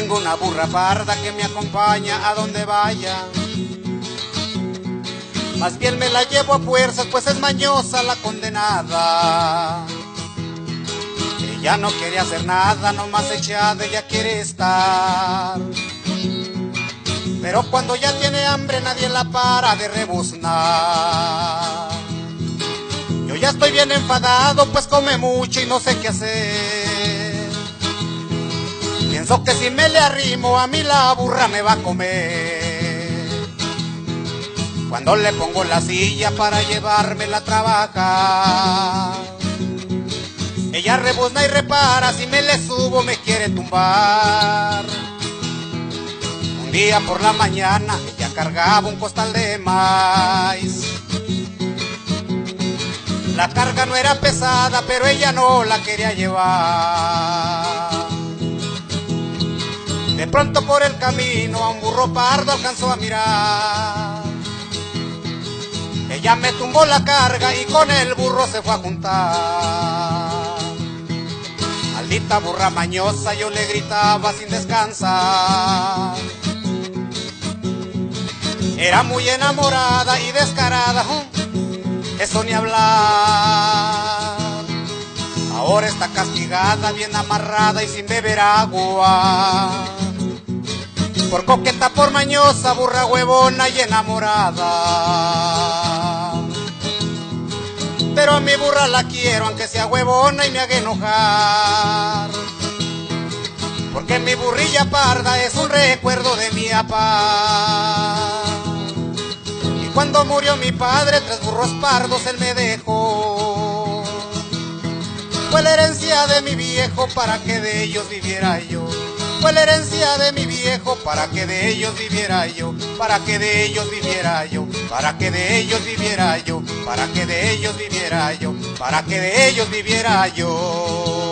tengo una burra parda que me acompaña a donde vaya. Más bien me la llevo a fuerzas, pues es mañosa la condenada. Ella no quiere hacer nada, nomás echada ella quiere estar. Pero cuando ya tiene hambre nadie la para de rebuznar. Yo ya estoy bien enfadado, pues come mucho y no sé qué hacer. Pienso que si me le arrimo a mí la burra me va a comer. Cuando le pongo la silla para llevármela a trabajar, ella rebuzna y repara, si me le subo me quiere tumbar. Un día por la mañana ella cargaba un costal de maíz. La carga no era pesada, pero ella no la quería llevar. De pronto por el camino a un burro pardo alcanzó a mirar. Ella me tumbó la carga y con el burro se fue a juntar. Maldita burra mañosa, yo le gritaba sin descansar. Era muy enamorada y descarada, eso ni hablar. Ahora está castigada, bien amarrada y sin beber agua. Por coqueta, por mañosa, burra huevona y enamorada. Pero a mi burra la quiero, aunque sea huevona y me haga enojar. Porque mi burrilla parda es un recuerdo de mi papá. Y cuando murió mi padre, 3 burros pardos él me dejó. Fue la herencia de mi viejo para que de ellos viviera yo. Fue la herencia de mi viejo para que de ellos viviera yo, para que de ellos viviera yo, para que de ellos viviera yo, para que de ellos viviera yo, para que de ellos viviera yo.